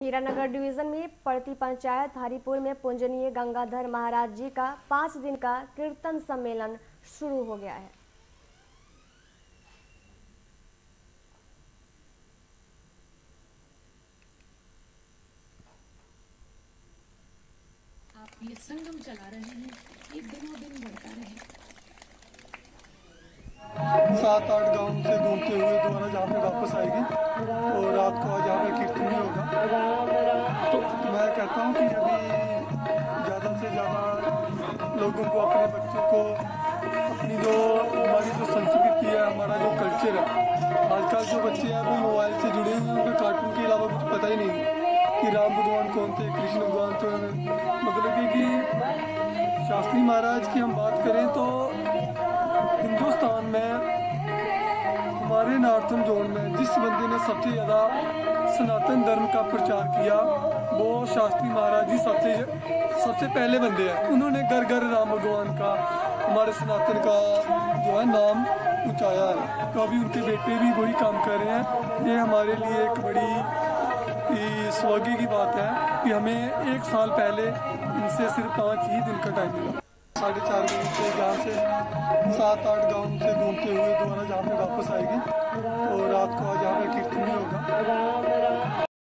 Hiranagar division में पड़ती पंचायत हरिपुर में पूजनीय गंगाधर महाराज जी का 5 दिन का कीर्तन सम्मेलन शुरू हो गया है। आप ये संगम चला रहे हैं, ये दिनों दिन बढ़ता रहे। 7-8 गांव से घूमते हुए दोबारा जहाँ पे वापस आएगी और रात को आज यहाँ पे कीर्तन भी होगा। तो मैं कहता हूँ कि अभी ज़्यादा से ज़्यादा लोगों को, अपने बच्चों को, अपनी जो हमारी जो संस्कृति है, हमारा जो कल्चर है, आजकल जो बच्चे हैं वो मोबाइल से जुड़े हुए हैं, उनको कार्टून के अलावा कुछ पता ही नहीं कि राम भगवान कौन थे, कृष्ण भगवान थे। मतलब कि शास्त्री महाराज की हम बात करें तो हिंदुस्तान में, हमारे नॉर्थन जोन में जिस बंदे ने सबसे ज़्यादा सनातन धर्म का प्रचार किया वो शास्त्री महाराज जी सबसे पहले बंदे हैं। उन्होंने घर घर राम भगवान का, हमारे सनातन का जो है नाम ऊंचाया है। तो अभी उनके बेटे भी वही काम कर रहे हैं। ये हमारे लिए एक बड़ी सौभाग्य की बात है कि हमें 1 साल पहले इनसे सिर्फ 5 ही दिन का टाइम मिला। 4:30 बजे से जहाँ से 7-8 गांव से घूमते हुए दोबारा जहाँ पे वापस आएगी और रात को आज यहाँ पे कीर्तन भी होगा।